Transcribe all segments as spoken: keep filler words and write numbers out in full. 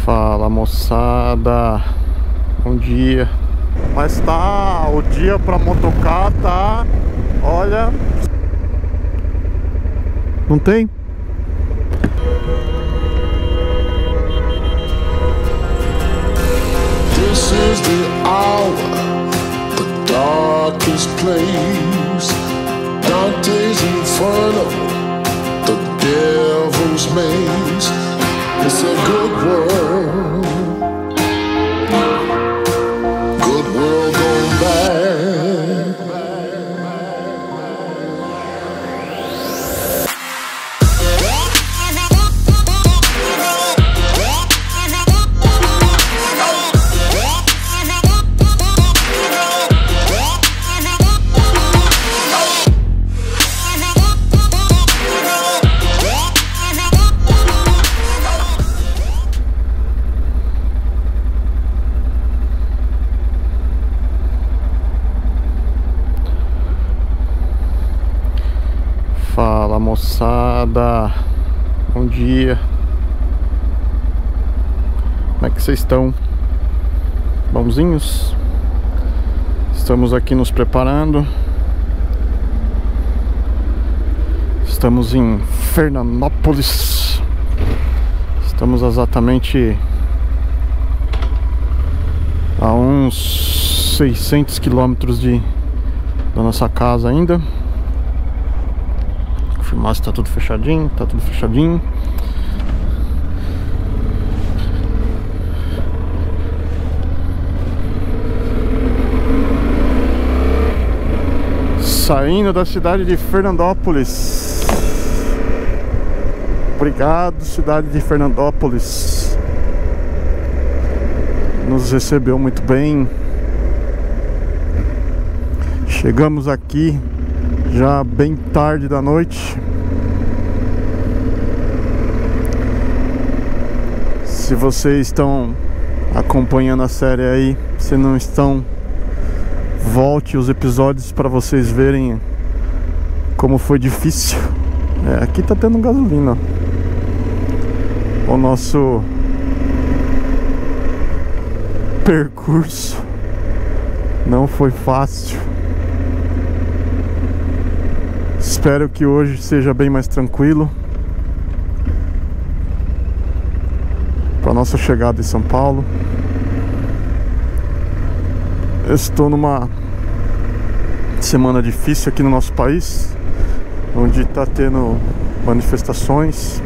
Fala, moçada, bom dia. Mas tá, o dia pra motocar tá, olha, não tem? This is the hour, the darkest place, Dante's Inferno, the devil's maze. It's a good world, good world gone bad. Fala, moçada, bom dia. Como é que vocês estão? Bonzinhos? Estamos aqui nos preparando. Estamos em Fernandópolis. Estamos exatamente a uns seiscentos quilômetros de da nossa casa ainda. Confirmar se tá tudo fechadinho, tá tudo fechadinho. Saindo da cidade de Fernandópolis. Obrigado, cidade de Fernandópolis. Nos recebeu muito bem. Chegamos aqui já bem tarde da noite. Se vocês estão acompanhando a série aí, se não estão, volte os episódios para vocês verem como foi difícil. É, aqui tá tendo gasolina. O nosso percurso não foi fácil. Espero que hoje seja bem mais tranquilo para nossa chegada em São Paulo. Eu estou numa semana difícil aqui no nosso país, onde está tendo manifestações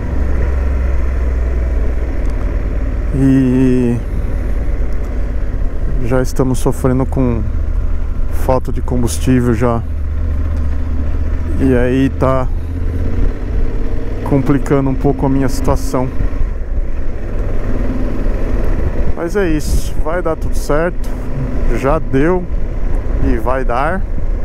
e já estamos sofrendo com falta de combustível já. E aí tá complicando um pouco a minha situação. Mas é isso, vai dar tudo certo. Já deu e vai dar.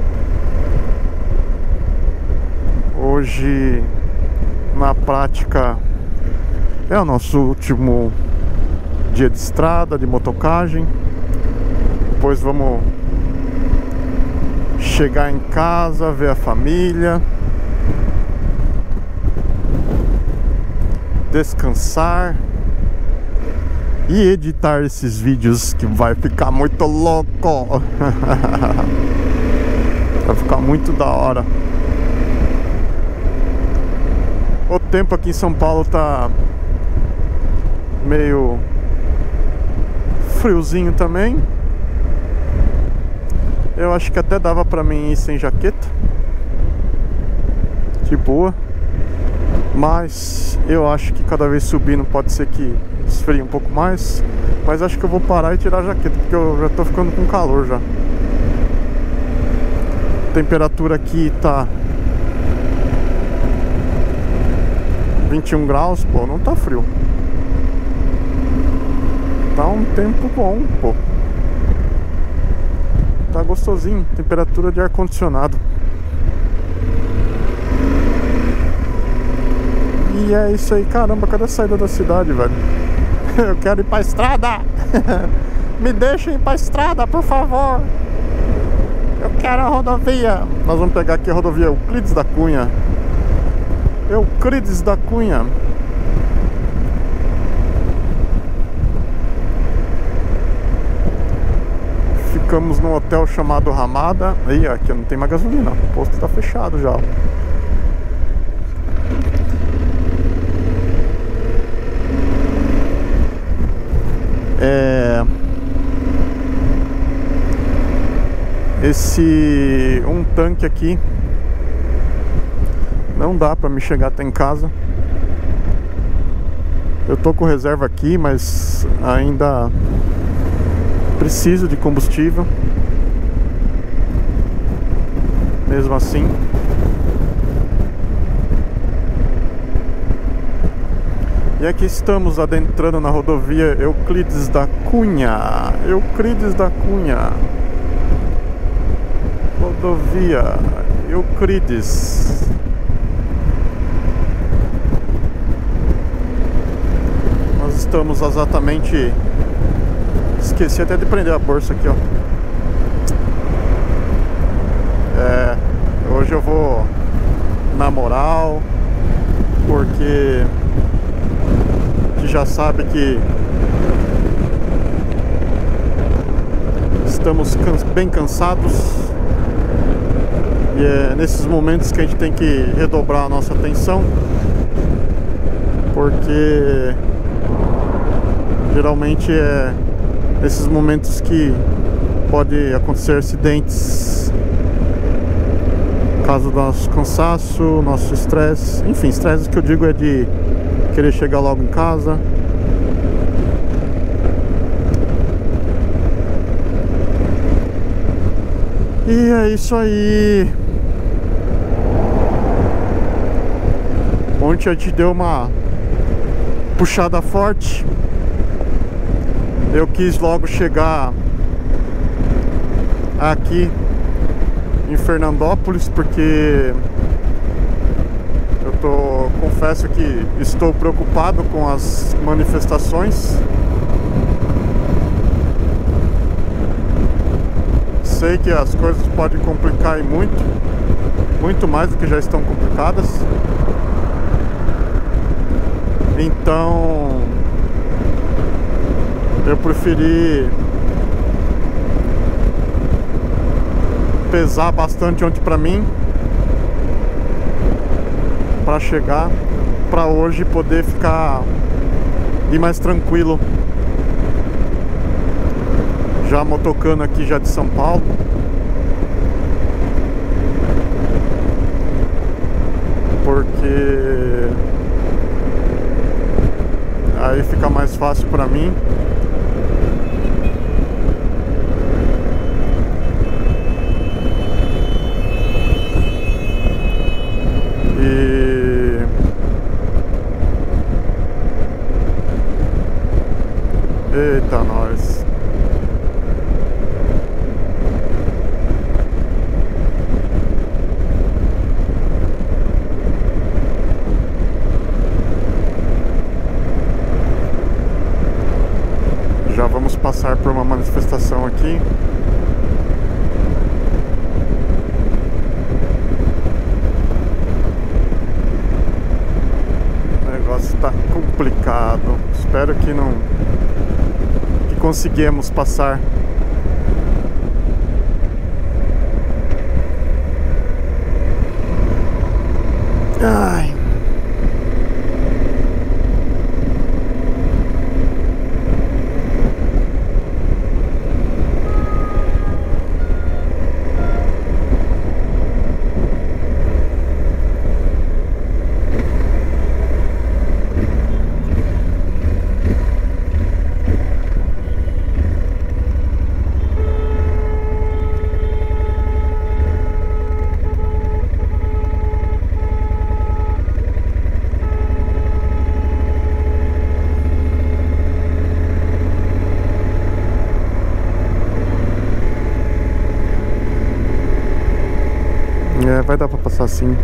Hoje, na prática, é o nosso último dia de estrada, de motocagem. Depois vamos chegar em casa, ver a família, descansar e editar esses vídeos, que vai ficar muito louco. Vai ficar muito da hora. O tempo aqui em São Paulo tá meio friozinho também. Eu acho que até dava pra mim ir sem jaqueta, de boa. Mas eu acho que cada vez subindo pode ser que esfrie um pouco mais. Mas acho que eu vou parar e tirar a jaqueta, porque eu já tô ficando com calor já. A temperatura aqui tá vinte e um graus, pô, não tá frio. Tá um tempo bom, pô. Tá gostosinho, temperatura de ar-condicionado. E é isso aí, caramba, cadê a saída da cidade, velho? Eu quero ir pra estrada. Me deixem ir pra estrada, por favor. Eu quero a rodovia. Nós vamos pegar aqui a rodovia Euclides da Cunha. Euclides da Cunha. Ficamos num hotel chamado Ramada. Aí, aqui não tem mais gasolina, o posto tá fechado já. É... Esse um tanque aqui não dá pra me chegar até em casa. Eu tô com reserva aqui, mas ainda preciso de combustível. Mesmo assim. E aqui estamos adentrando na rodovia Euclides da Cunha. Euclides da Cunha. Rodovia Euclides. Nós estamos exatamente... Esqueci até de prender a bolsa aqui, ó. É, hoje eu vou na moral, porque a gente já sabe que estamos bem cansados. E é nesses momentos que a gente tem que redobrar a nossa atenção, porque geralmente é nesses momentos que pode acontecer acidentes, por causa do nosso cansaço, nosso estresse. Enfim, estresse que eu digo é de querer chegar logo em casa. E é isso aí. Ontem a gente deu uma puxada forte. Eu quis logo chegar aqui em Fernandópolis, porque eu tô, confesso que estou preocupado com as manifestações. Sei que as coisas podem complicar e muito, muito mais do que já estão complicadas. Então eu preferi pesar bastante ontem pra mim, pra chegar, pra hoje poder ficar ir mais tranquilo. Já motocando aqui já de São Paulo. Porque aí fica mais fácil pra mim. E eita, nós. Já vamos passar por uma manifestação aqui. O negócio tá complicado. Espero que não que conseguimos passar. Ai. É, vai dar pra passar sim.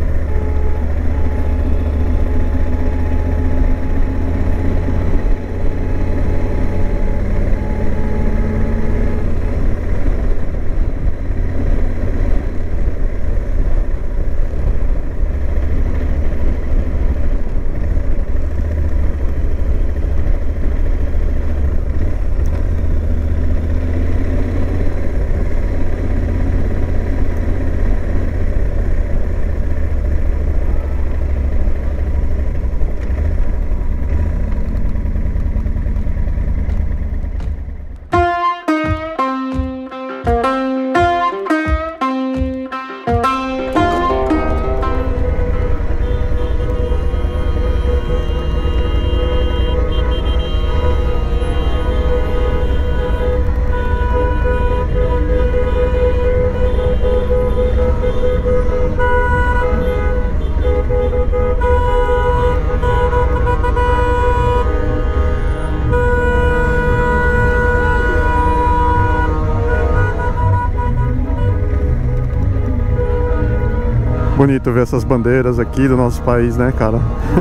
Bonito ver essas bandeiras aqui do nosso país, né, cara?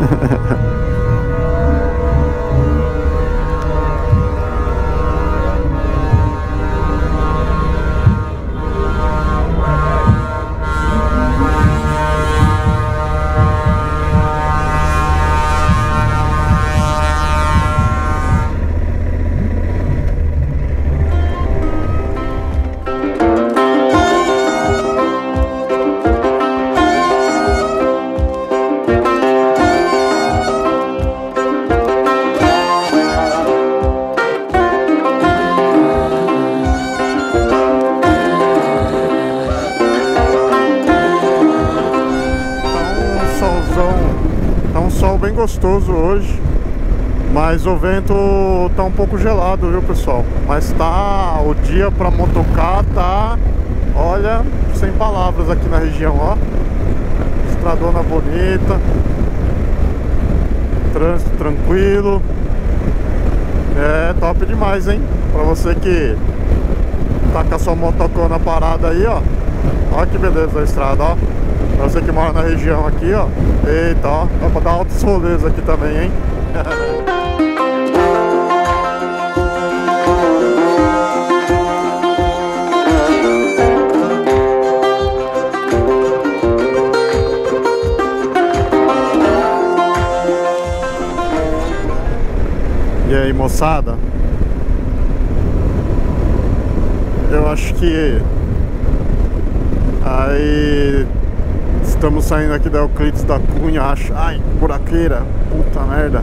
Tá um sol bem gostoso hoje, mas o vento tá um pouco gelado, viu, pessoal? Mas tá, o dia pra motocar tá, olha, sem palavras aqui na região, ó. Estradona bonita, trânsito tranquilo. É top demais, hein? Pra você que tá com a sua motocona parada aí, ó. Olha que beleza a estrada, ó. Pra você que mora na região aqui, ó. Eita, ó. Dá pra dar altos rolês aqui também, hein? E aí, moçada? Eu acho que aí estamos saindo aqui da Euclides da Cunha, acho. Ai, buraqueira, puta merda.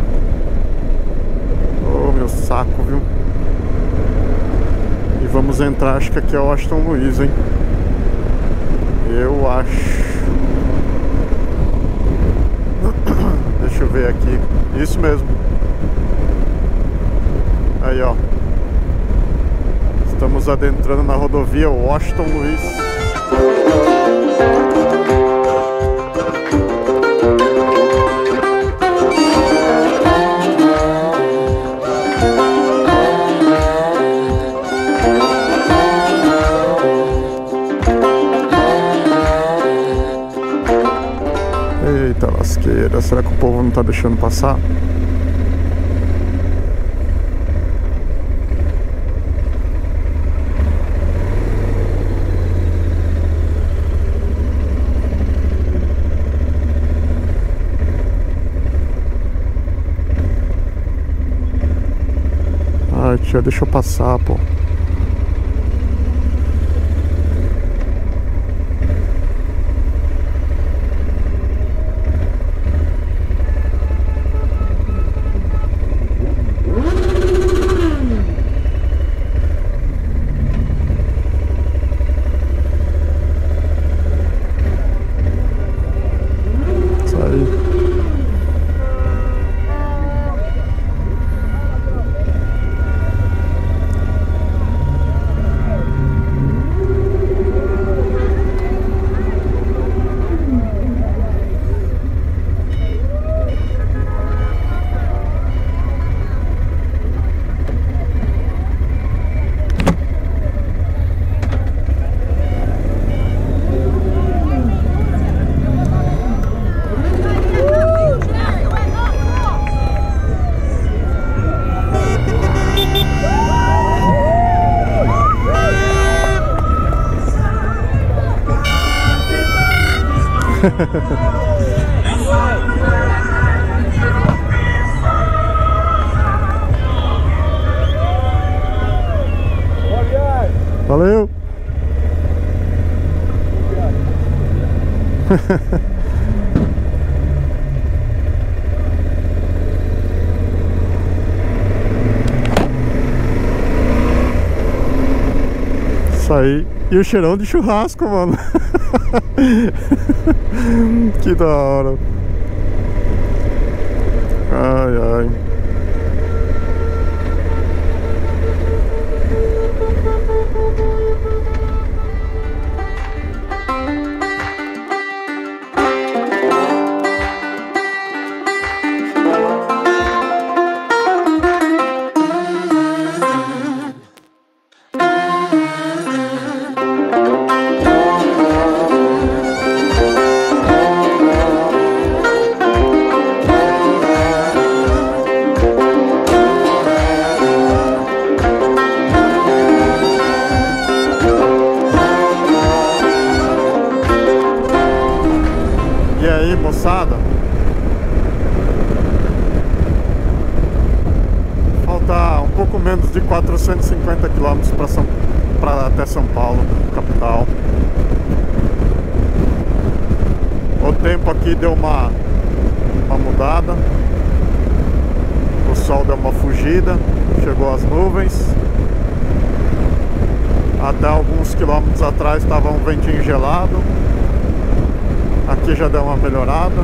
Oh, meu saco, viu? E vamos entrar, acho que aqui é o Washington Luiz, hein? Eu acho. Deixa eu ver aqui. Isso mesmo. Aí, ó. Estamos adentrando na rodovia Washington Luiz. Eita lasqueira, será que o povo não tá deixando passar? Ai, tia, deixa eu passar, pô. Isso aí. Valeu! Isso aí. E o cheirão de churrasco, mano. Que da hora. Ai, ai. pouco menos de quatrocentos e cinquenta quilômetros para São, para até São Paulo, capital. O tempo aqui deu uma, uma mudada. O sol deu uma fugida, chegou as nuvens. Até alguns quilômetros atrás estava um ventinho gelado. Aqui já deu uma melhorada.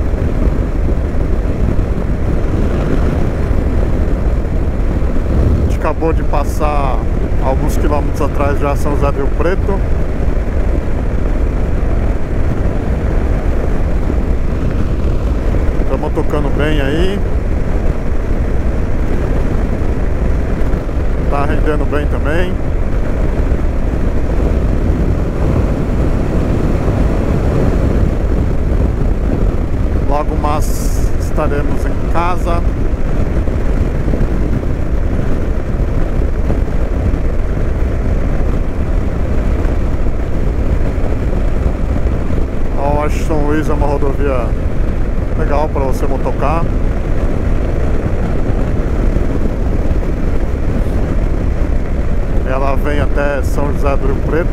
A gente acabou de passar alguns quilômetros atrás já São José do Rio Preto. Estamos tocando bem aí. Tá rendendo bem também. Logo mais estaremos em casa. Eu acho que São Luís é uma rodovia legal para você motocar. Ela vem até São José do Rio Preto.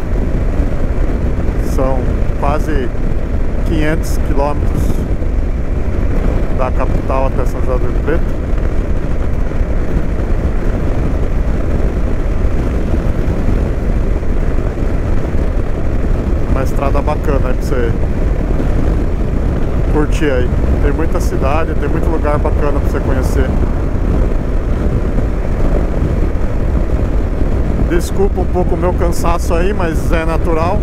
São quase quinhentos quilômetros da capital até São José do Rio Preto. Uma estrada bacana aí pra você curtir aí. Tem muita cidade, tem muito lugar bacana pra você conhecer. Desculpa um pouco o meu cansaço aí, mas é natural.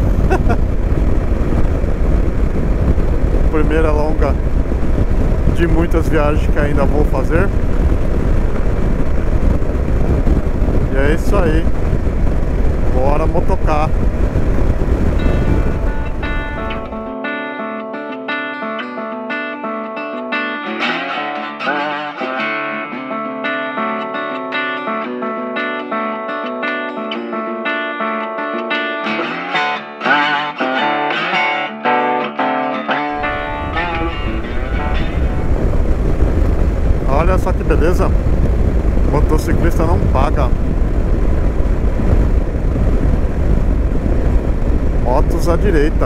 Primeira longa de muitas viagens que ainda vou fazer. E é isso aí. Bora motocar. Olha só que beleza. Motociclista não paga. Motos à direita.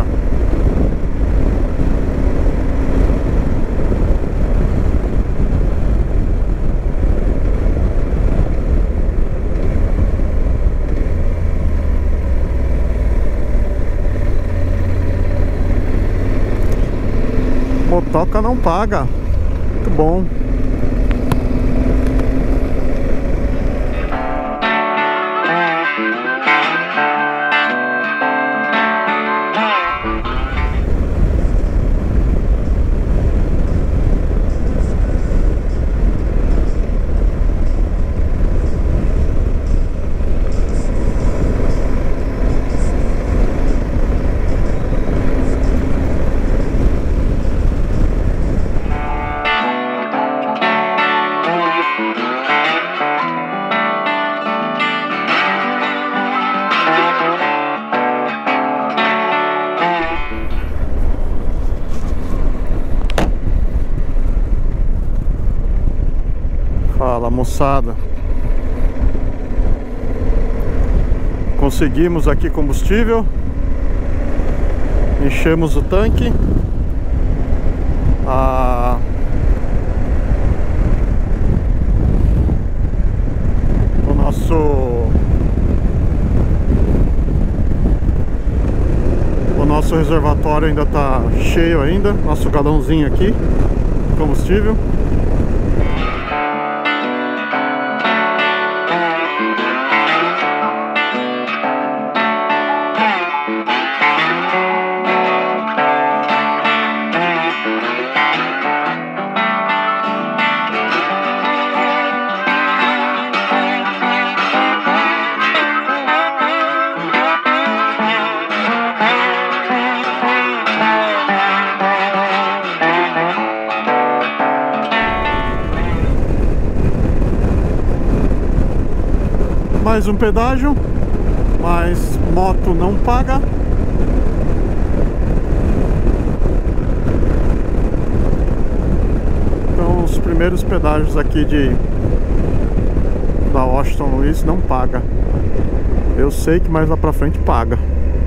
Motoca não paga. Muito bom. Fala, moçada. Conseguimos aqui combustível. Enchemos o tanque. Ah, o nosso o nosso reservatório ainda está cheio ainda. Nosso galãozinho aqui de combustível. Mais um pedágio, mas moto não paga. Então os primeiros pedágios aqui de da Washington Luiz não paga. Eu sei que mais lá pra frente paga.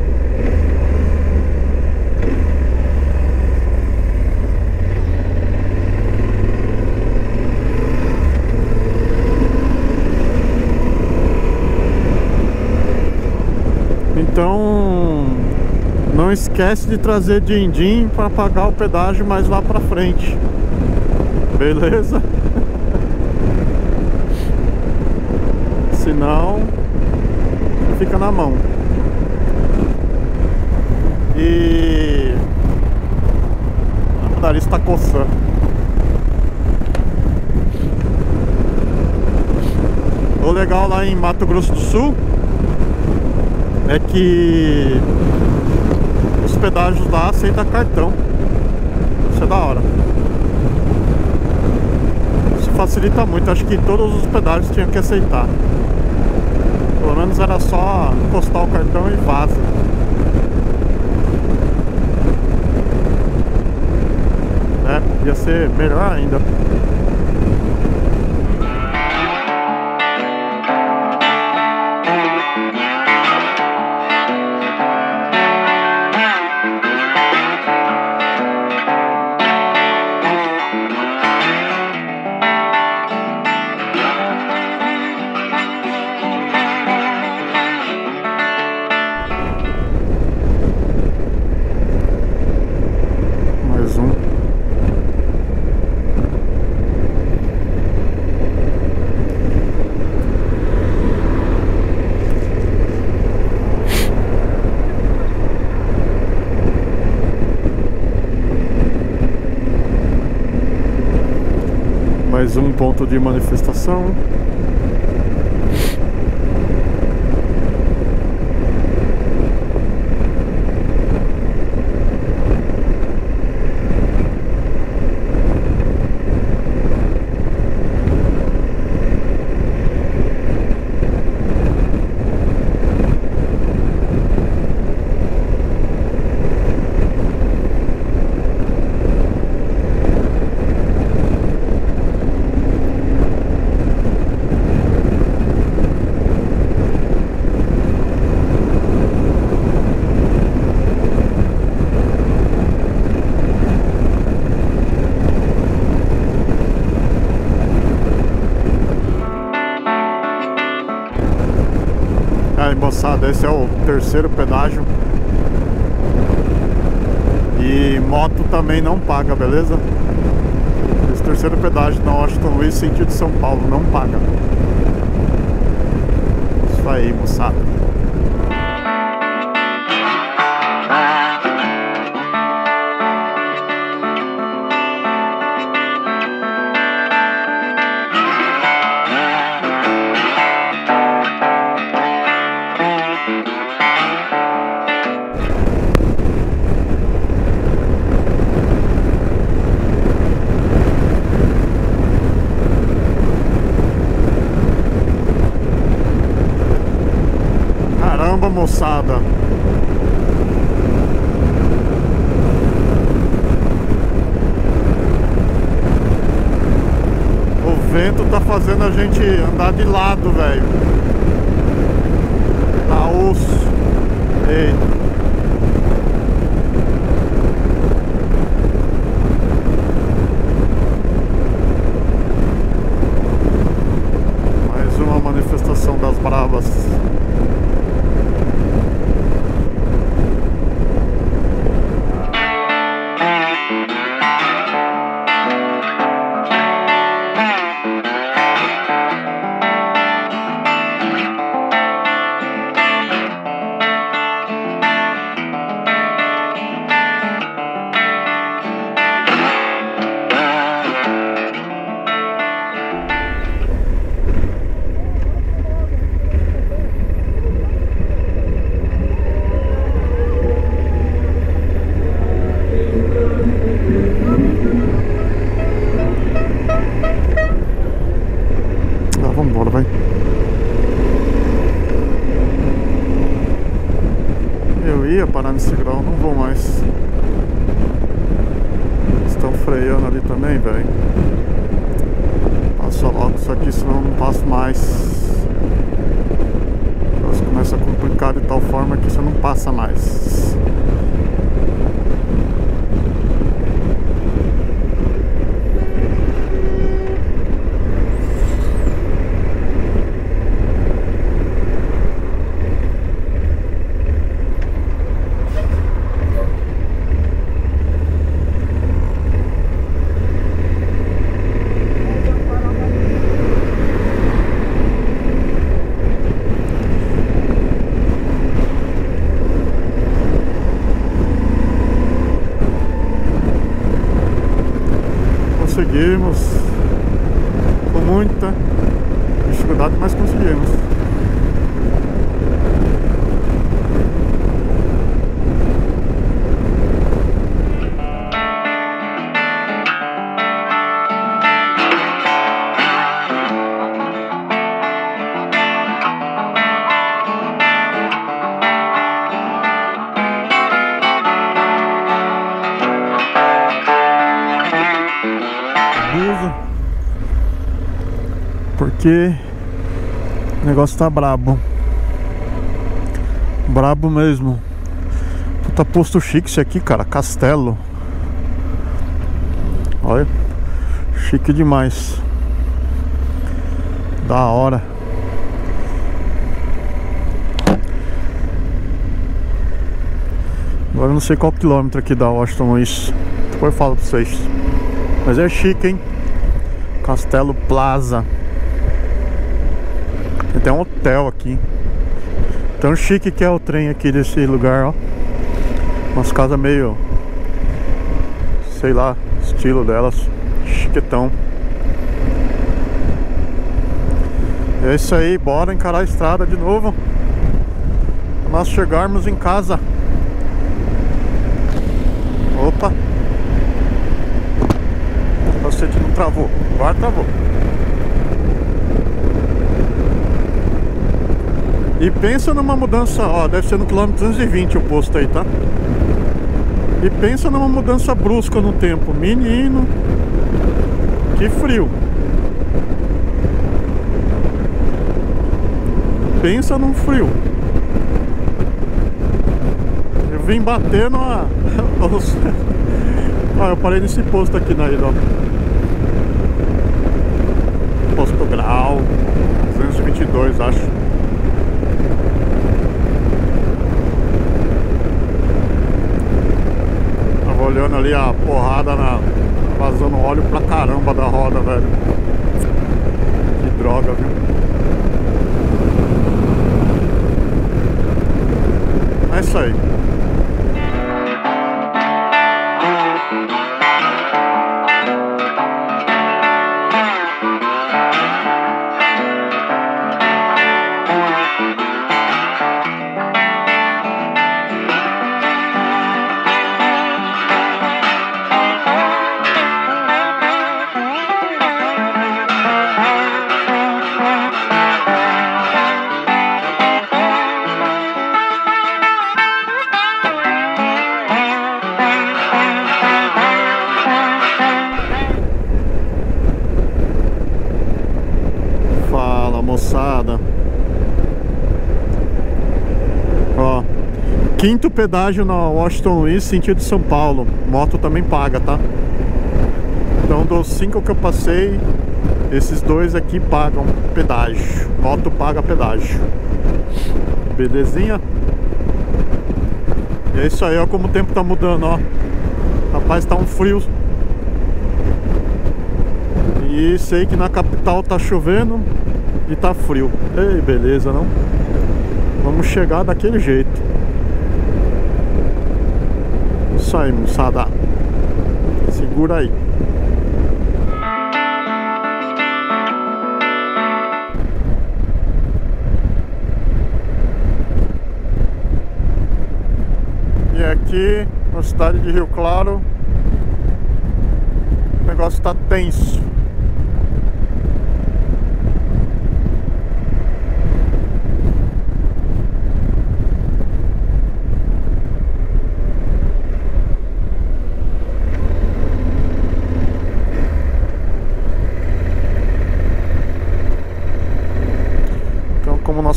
Então não esquece de trazer din-din para pagar o pedágio mais lá pra frente. Beleza? Senão fica na mão. E o nariz tá coçando. O legal lá em Mato Grosso do Sul é que os pedágios lá aceitam cartão. Isso é da hora. Isso facilita muito. Acho que todos os pedágios tinham que aceitar. Pelo menos era só encostar o cartão e vaza. É, ia ser melhor ainda. Mais um ponto de manifestação. Aí, moçada, esse é o terceiro pedágio. E moto também não paga, beleza? Esse terceiro pedágio na Washington Luiz, sentido São Paulo, não paga. Isso aí, moçada. Caramba, moçada. O vento tá fazendo a gente andar de lado, velho. Tá osso. Eita. Mais uma manifestação das bravas. Vambora, vai. Eu ia parar nesse grau, não vou mais. Estão freando ali também, velho. Passa logo isso aqui, senão eu não passo mais. Elas começam a complicar de tal forma que você não passa mais. Conseguimos, com muita dificuldade, mas conseguimos. Porque o negócio tá brabo. Brabo mesmo. Puta posto chique esse aqui, cara. Castelo. Olha. Chique demais. Da hora. Agora eu não sei qual quilômetro aqui da Washington isso. Depois eu falo pra vocês. Mas é chique, hein? Castelo Plaza. Tem até um hotel aqui. Tão chique que é o trem aqui desse lugar, ó. Umas casas meio, sei lá, estilo delas. Chiquetão. É isso aí, bora encarar a estrada de novo pra nós chegarmos em casa. Opa! O capacete não travou, agora travou. E pensa numa mudança, ó, deve ser no quilômetro duzentos e vinte o posto aí, tá? E pensa numa mudança brusca no tempo. Menino, que frio. Pensa num frio. Eu vim batendo a... os... ah, eu parei nesse posto aqui na ilha, ó. Posto Grau duzentos e vinte e dois, acho. Olhando ali a porrada na... vazando óleo pra caramba da roda, velho. Que droga, viu? É isso aí. Moçada, ó, quinto pedágio na Washington Luiz, sentido São Paulo. Moto também paga, tá? Então dos cinco que eu passei, esses dois aqui pagam pedágio. Moto paga pedágio. Belezinha? E é isso aí, ó, como o tempo tá mudando, ó. Rapaz, tá um frio. E sei que na capital tá chovendo e tá frio. Ei, beleza, não? Vamos chegar daquele jeito. Isso aí, moçada. Segura aí. E aqui na cidade de Rio Claro o negócio tá tenso.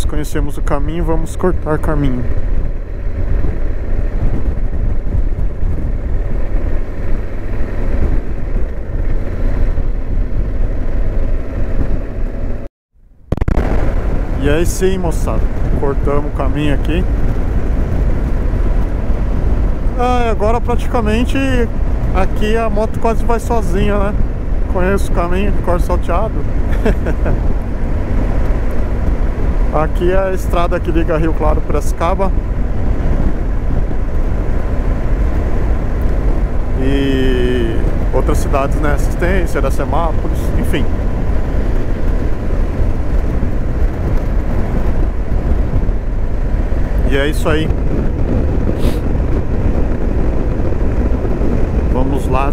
nós conhecemos o caminho, vamos cortar caminho. E aí sim, moçada, cortamos o caminho aqui. Ah, agora praticamente aqui a moto quase vai sozinha, né? Conheço o caminho de Corte Salteado. Aqui é a estrada que liga Rio Claro para Piracicaba. E outras cidades, né? Assistência, Iracemápolis, enfim. E é isso aí. Vamos lá.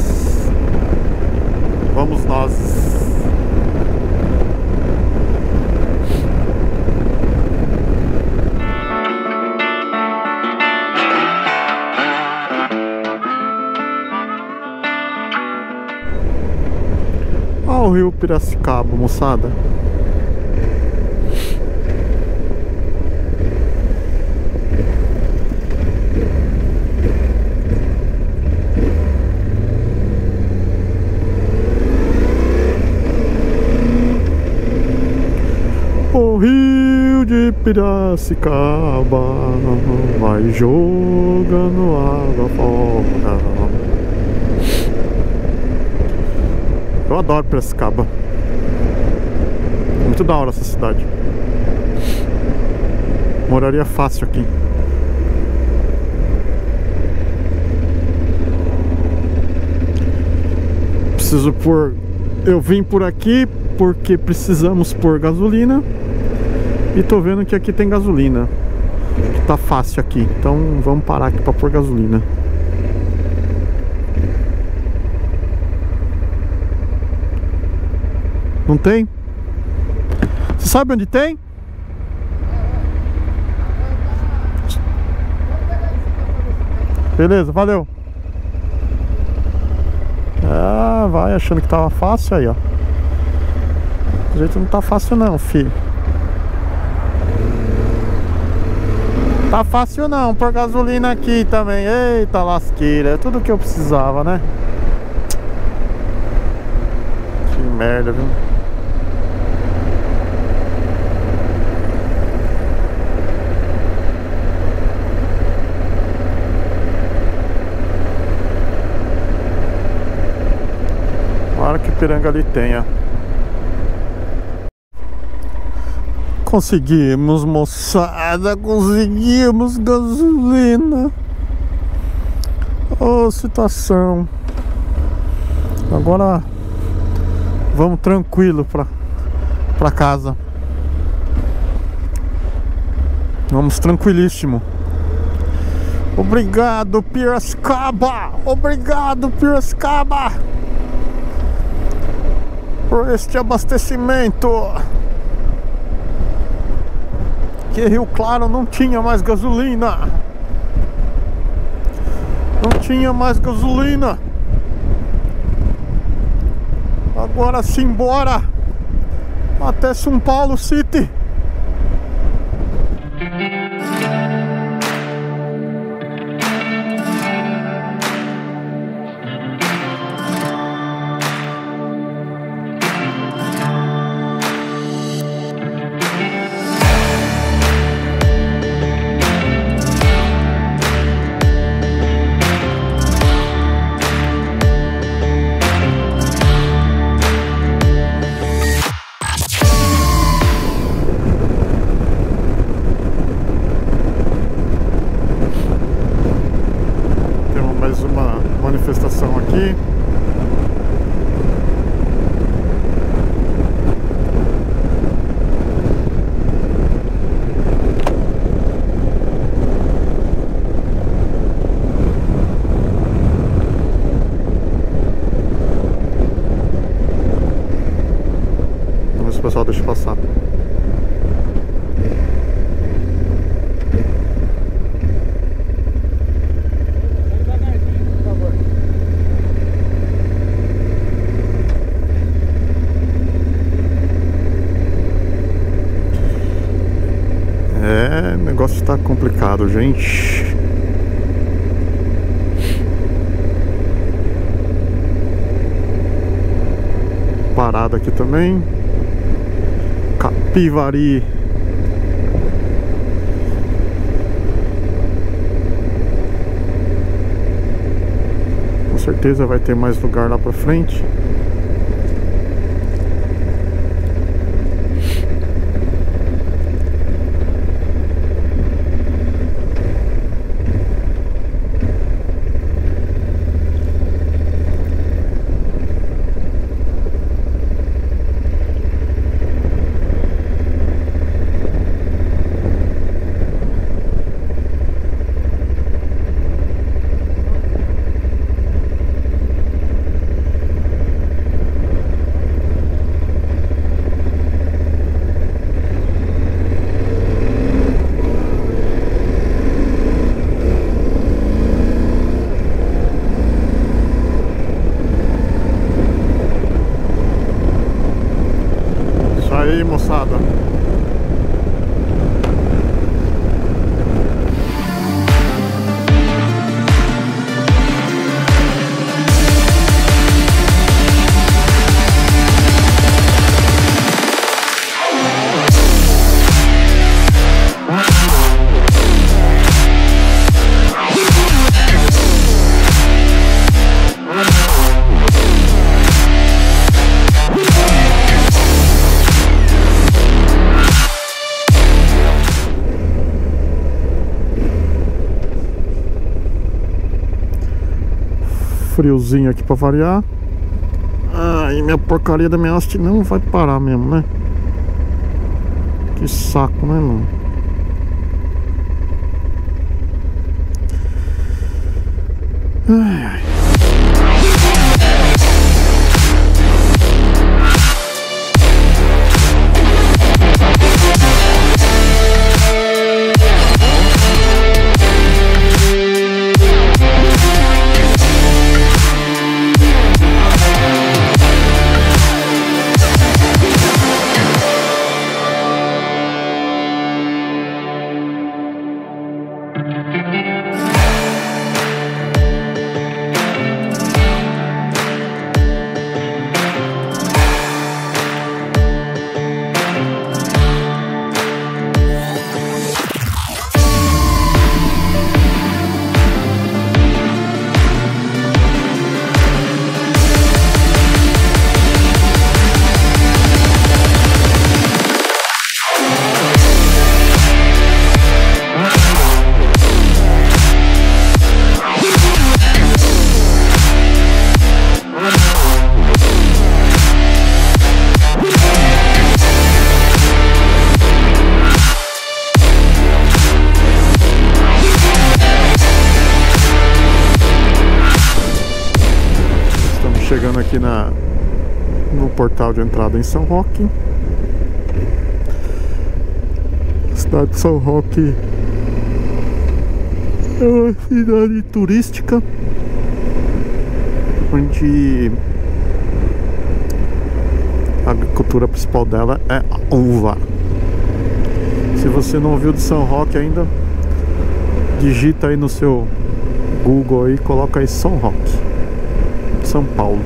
Vamos nós. Olha o rio Piracicaba, moçada. O rio de Piracicaba vai jogando água fora. Eu adoro Piracicaba. Muito da hora essa cidade. Moraria fácil aqui. Preciso pôr. Eu vim por aqui porque precisamos pôr gasolina. E tô vendo que aqui tem gasolina. Tá fácil aqui. Então vamos parar aqui pra pôr gasolina. Não tem? Você sabe onde tem? Beleza, valeu. Ah, vai achando que tava fácil aí, ó. O jeito não tá fácil não, filho. Tá fácil não, pôr gasolina aqui também. Eita lasqueira, é tudo que eu precisava, né? Que merda, viu? Tomara que Piranga ali tenha. Conseguimos, moçada, conseguimos gasolina. Oh, situação. Agora vamos tranquilo pra, pra casa. Vamos tranquilíssimo. Obrigado, Piracicaba. Obrigado, Piracicaba, por este abastecimento. Que Rio Claro não tinha mais gasolina. Não tinha mais gasolina. Agora simbora até São Paulo City. Manifestação aqui. Vamos ver se o pessoal deixa passar. negócio tá complicado, gente. Parada aqui também. Capivari. Com certeza vai ter mais lugar lá pra frente. Aí, moçada. Friozinho aqui pra variar. Ai, minha porcaria da minha haste não vai parar mesmo, né? Que saco, né, mano? Ai, ai. Chegando aqui na, no portal de entrada em São Roque. A cidade de São Roque é uma cidade turística onde a agricultura principal dela é a uva. Se você não ouviu de São Roque ainda, digita aí no seu Google aí, coloca aí São Roque, São Paulo.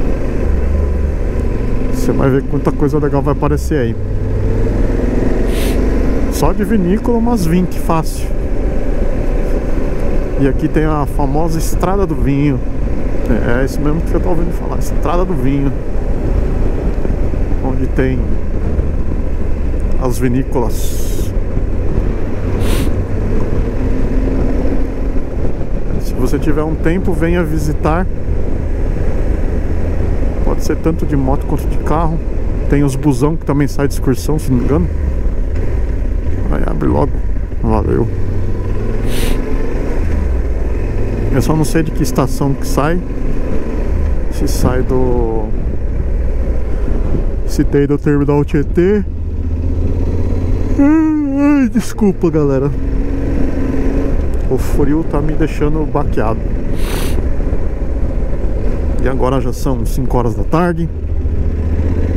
Você vai ver quanta coisa legal vai aparecer aí. Só de vinícola umas vinte, fácil. E aqui tem a famosa Estrada do Vinho. É, é isso mesmo que você está ouvindo falar, Estrada do Vinho, onde tem as vinícolas. Se você tiver um tempo, venha visitar. Pode ser tanto de moto quanto de carro. Tem os busão que também sai de excursão, se não me engano. Aí abre logo. Valeu. Eu só não sei de que estação que sai. Se sai do... Se tem do terminal Tietê. Ai, desculpa, galera. O frio tá me deixando baqueado. E agora já são cinco horas da tarde.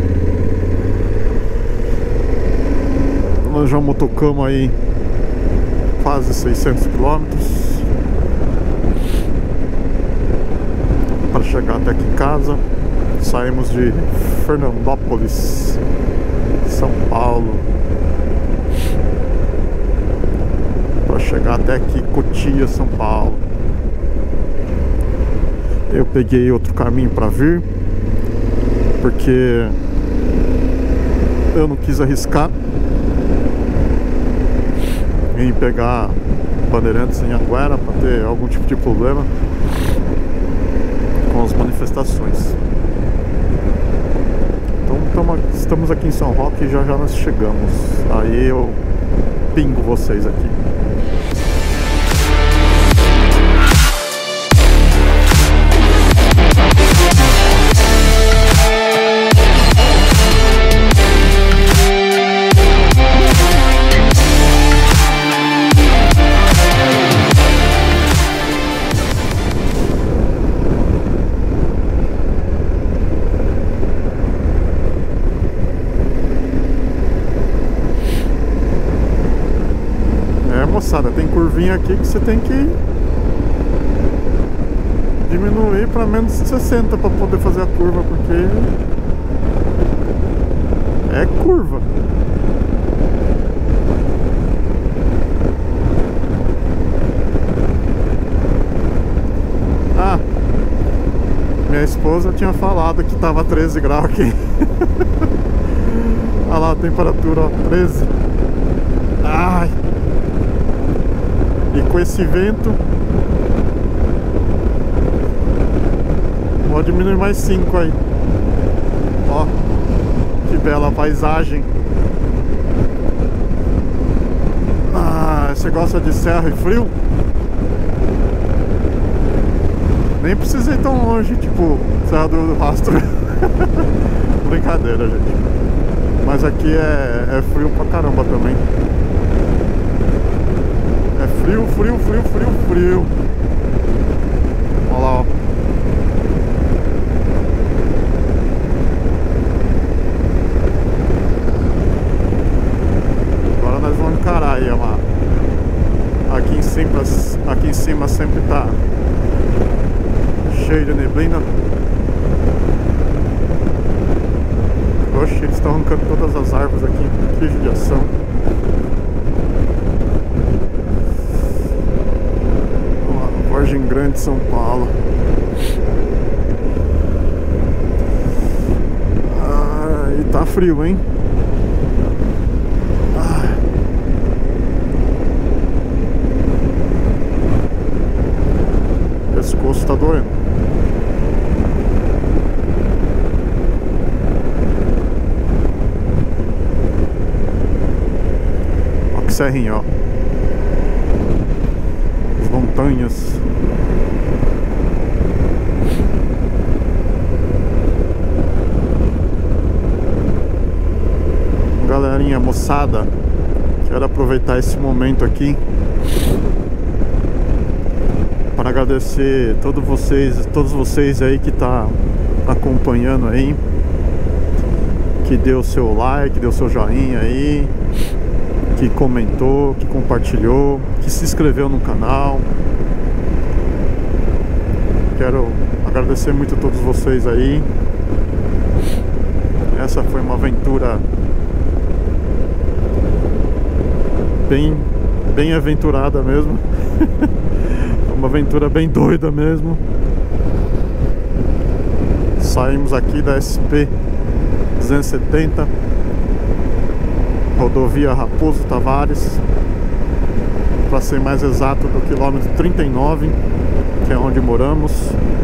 Nós já motocamos aí quase seiscentos quilômetros para chegar até aqui em casa. Saímos de Fernandópolis, São Paulo, para chegar até aqui, Cotia, São Paulo. Eu peguei outro caminho para vir, porque eu não quis arriscar em pegar Bandeirantes em Anguera para ter algum tipo de problema com as manifestações. Então tamo, estamos aqui em São Roque e já já nós chegamos. Aí eu pingo vocês aqui. Moçada, tem curvinha aqui que você tem que diminuir para menos de sessenta para poder fazer a curva, porque é curva. Ah, minha esposa tinha falado que tava treze graus aqui. Olha lá a temperatura, ó, treze. Ai. E com esse vento, vou diminuir mais cinco aí. Ó, que bela paisagem. Ah, você gosta de serra e frio? Nem precisa ir tão longe, tipo Serra do Rastro. Brincadeira, gente. Mas aqui é, é frio pra caramba também. É frio, frio, frio, frio, frio. Olha lá, ó. Agora nós vamos encarar aí, ó. Aqui em cima, aqui em cima sempre tá cheio de neblina. Oxe, eles estão arrancando todas as árvores aqui. Que judiação. Vargem Grande, São Paulo. Ah, e tá frio, hein? Ah. O pescoço tá doendo. Ó que serrinha, ó. As montanhas. Galerinha, moçada, quero aproveitar esse momento aqui para agradecer todos vocês, todos vocês aí que tá acompanhando aí, que deu seu like, deu seu joinha aí, que comentou, que compartilhou, que se inscreveu no canal. Quero agradecer muito a todos vocês aí. Essa foi uma aventura bem, bem aventurada mesmo. Uma aventura bem doida mesmo. Saímos aqui da S P duzentos e setenta, rodovia Raposo Tavares, para ser mais exato, do quilômetro trinta e nove, que é onde moramos,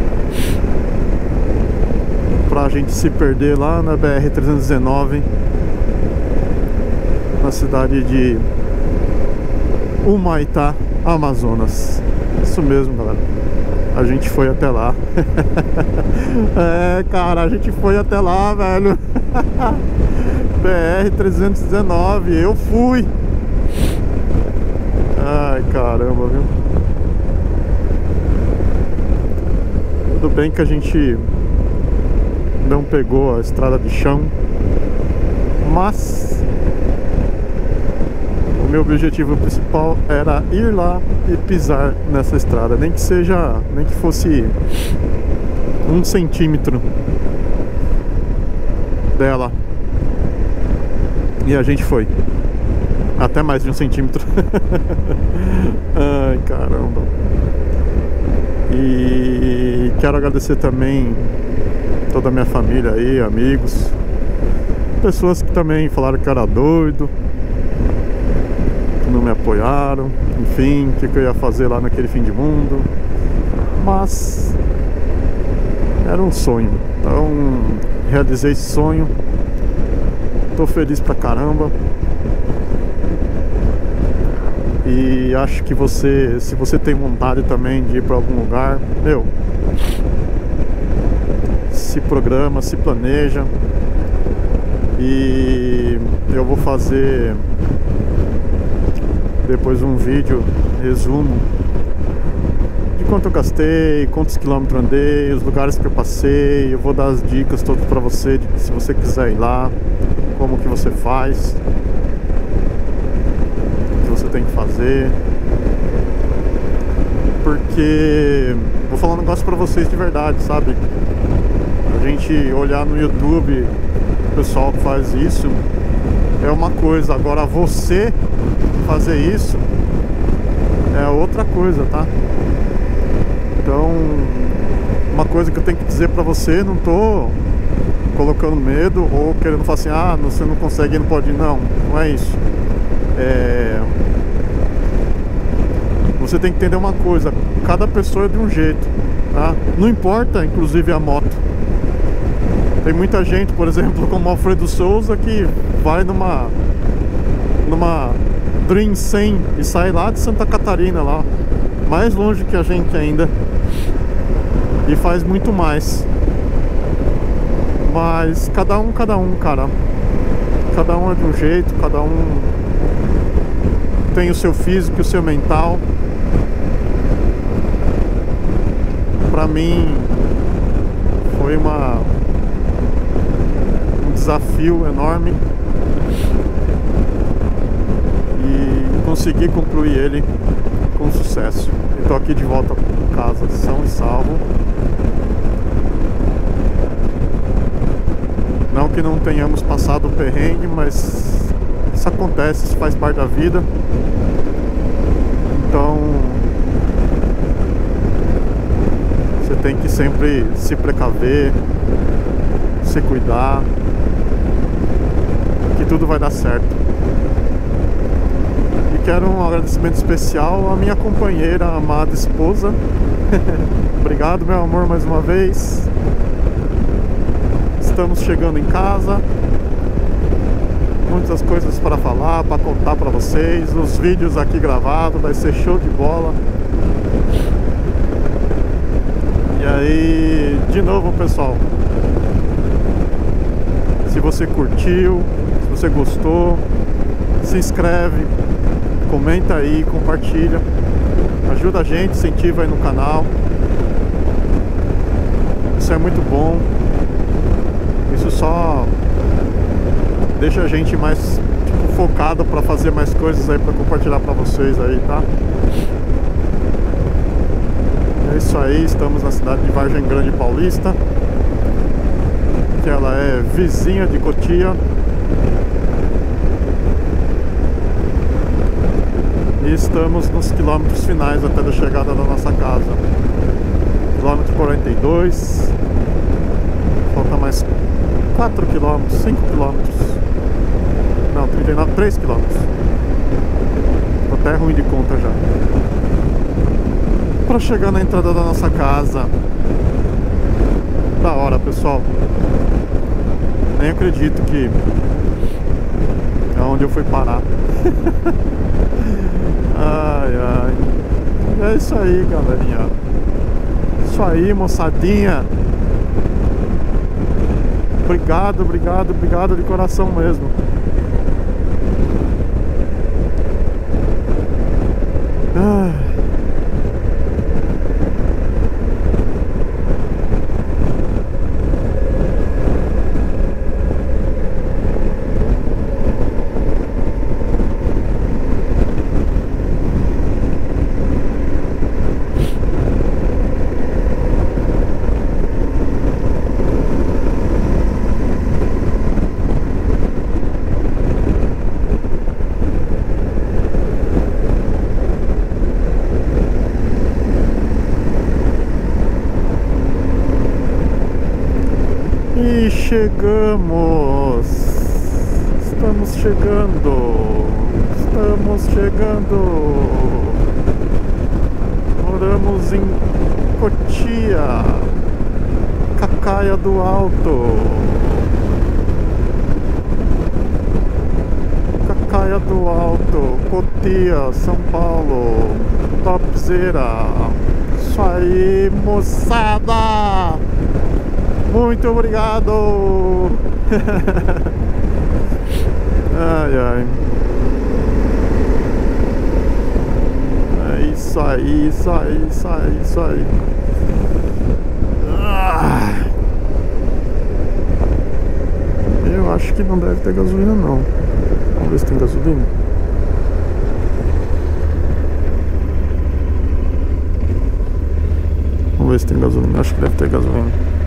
pra gente se perder lá na B R trezentos e dezenove, na cidade de Humaitá, Amazonas. Isso mesmo, galera. A gente foi até lá. É, cara, a gente foi até lá, velho. B R trezentos e dezenove, eu fui. Ai, caramba, viu? Tudo bem que a gente não pegou a estrada de chão, mas o meu objetivo principal era ir lá e pisar nessa estrada, nem que seja, nem que fosse um centímetro dela. E a gente foi até mais de um centímetro. Ai, caramba. E quero agradecer também toda a minha família aí, amigos, pessoas que também falaram que eu era doido, que não me apoiaram, enfim, o que, que eu ia fazer lá naquele fim de mundo. Mas era um sonho, então realizei esse sonho. Tô feliz pra caramba. E acho que você, se você tem vontade também de ir pra algum lugar, meu, se programa, se planeja. E eu vou fazer depois um vídeo resumo de quanto eu gastei, quantos quilômetros andei, os lugares que eu passei. Eu vou dar as dicas todas pra você, de que se você quiser ir lá, como que você faz, o que você tem que fazer. Porque vou falar um negócio pra vocês de verdade, sabe? A gente olhar no YouTube o pessoal que faz isso é uma coisa, agora você fazer isso é outra coisa, tá? Então, uma coisa que eu tenho que dizer pra você, não tô colocando medo ou querendo falar assim, ah, você não consegue, não pode ir. Não, não é isso. É... Você tem que entender uma coisa, cada pessoa é de um jeito, tá? Não importa, inclusive, a moto. Tem muita gente, por exemplo, como o Alfredo Souza, que vai numa numa Dream cem e sai lá de Santa Catarina, lá mais longe que a gente ainda, e faz muito mais. Mas cada um, cada um, cara. Cada um é de um jeito, cada um tem o seu físico e o seu mental. Pra mim foi uma um desafio enorme e consegui concluir ele com sucesso. Estou aqui de volta para casa, são e salvo. Não que não tenhamos passado o perrengue, mas isso acontece, isso faz parte da vida. Então você tem que sempre se precaver, se cuidar, que tudo vai dar certo. E quero um agradecimento especial à minha companheira, amada esposa. Obrigado, meu amor, mais uma vez. Estamos chegando em casa. Muitas coisas para falar, para contar para vocês. Os vídeos aqui gravados, vai ser show de bola. E aí, de novo, pessoal, se você curtiu, se você gostou, se inscreve, comenta aí, compartilha, ajuda a gente, incentiva aí no canal. Isso é muito bom. Isso só deixa a gente mais tipo, focado para fazer mais coisas aí para compartilhar para vocês aí, tá? É isso aí, estamos na cidade de Vargem Grande Paulista, que ela é vizinha de Cotia. E estamos nos quilômetros finais até da chegada da nossa casa. Quilômetro quarenta e dois. Falta mais quatro quilômetros, cinco quilômetros. Não, trinta e nove, três quilômetros. Tô até ruim de conta já. Para chegar na entrada da nossa casa. Da hora, pessoal. Nem acredito que é onde eu fui parar. Ai, ai. É isso aí, galerinha. Isso aí, moçadinha. Obrigado, obrigado, obrigado de coração mesmo. Ah. E chegamos. Estamos chegando. Estamos chegando. Moramos em Cotia, Cacaia do Alto. Cacaia do Alto, Cotia, São Paulo. Topzera. Isso aí, moçada. Muito obrigado. Ai, ai. É isso aí, isso aí, isso aí, isso aí. Ah. Eu acho que não deve ter gasolina, não. Vamos ver se tem gasolina. Vamos ver se tem gasolina. Acho que deve ter gasolina.